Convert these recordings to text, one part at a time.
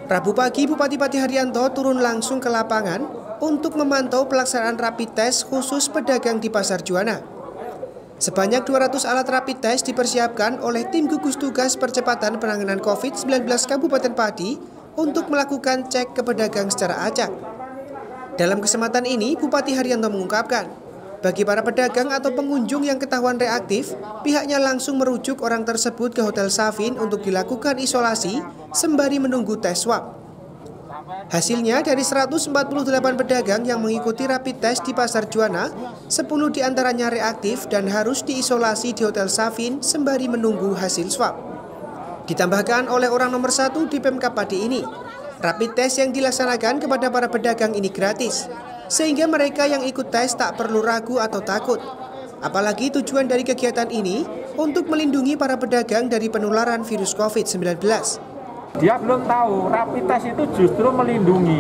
Rabu pagi, Bupati Pati Haryanto turun langsung ke lapangan untuk memantau pelaksanaan rapid test khusus pedagang di Pasar Juwana. Sebanyak 200 alat rapid test dipersiapkan oleh tim gugus tugas percepatan penanganan COVID-19 Kabupaten Pati untuk melakukan cek ke pedagang secara acak. Dalam kesempatan ini, Bupati Haryanto mengungkapkan, bagi para pedagang atau pengunjung yang ketahuan reaktif, pihaknya langsung merujuk orang tersebut ke Hotel Safin untuk dilakukan isolasi sembari menunggu tes swab. Hasilnya, dari 148 pedagang yang mengikuti rapid test di Pasar Juwana, 10 diantaranya reaktif dan harus diisolasi di Hotel Safin sembari menunggu hasil swab. Ditambahkan oleh orang nomor 1 di Pemkab Pati ini, rapid test yang dilaksanakan kepada para pedagang ini gratis, sehingga mereka yang ikut tes tak perlu ragu atau takut. Apalagi tujuan dari kegiatan ini untuk melindungi para pedagang dari penularan virus COVID-19. Dia belum tahu rapid test itu justru melindungi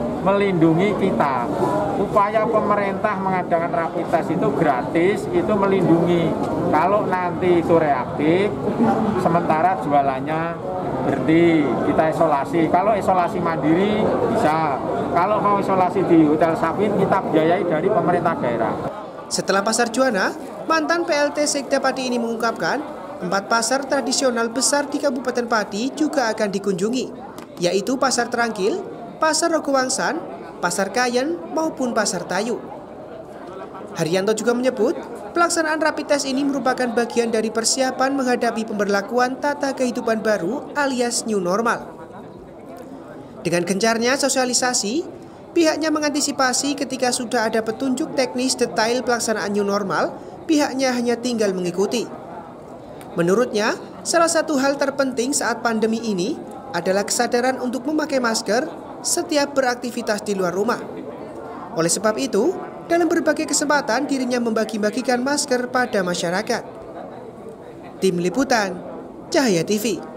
kita. Upaya pemerintah mengadakan rapid test itu gratis, itu melindungi. Kalau nanti itu reaktif, sementara jualannya berhenti, kita isolasi. Kalau isolasi mandiri bisa. Kalau mau isolasi di Hotel Safin, kita biayai dari pemerintah daerah. Setelah Pasar Juwana, mantan PLT Sekda Pati ini mengungkapkan 4 pasar tradisional besar di Kabupaten Pati juga akan dikunjungi, yaitu Pasar Trangkil, Pasar Rogowangsan, Pasar Kayen, maupun Pasar Tayu. Haryanto juga menyebut, pelaksanaan rapid test ini merupakan bagian dari persiapan menghadapi pemberlakuan tata kehidupan baru alias new normal. Dengan gencarnya sosialisasi, pihaknya mengantisipasi ketika sudah ada petunjuk teknis detail pelaksanaan new normal, pihaknya hanya tinggal mengikuti. Menurutnya, salah satu hal terpenting saat pandemi ini adalah kesadaran untuk memakai masker setiap beraktivitas di luar rumah. Oleh sebab itu, dalam berbagai kesempatan dirinya membagi-bagikan masker pada masyarakat. Tim Liputan, Cahaya TV.